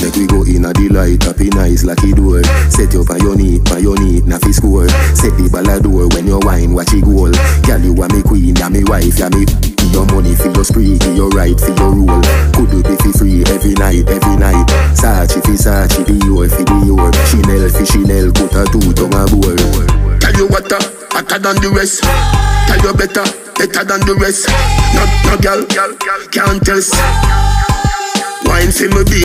Make we go in a delight, happy nice like it door. Set you up on your knee, na fi score. Set the ballador when you wine, watch it goal. Girl, you are me queen, ya me wife, ya me. Your money for your spree, your right for your rule. Could do be free every night, every night. Sachi fi Sachi, Dior fi Dior. Chanel fi Chanel, put a two tongue a bowl. Tell you what, hotter than the rest. Tell you better than the rest. No girl can't test. Wine for me.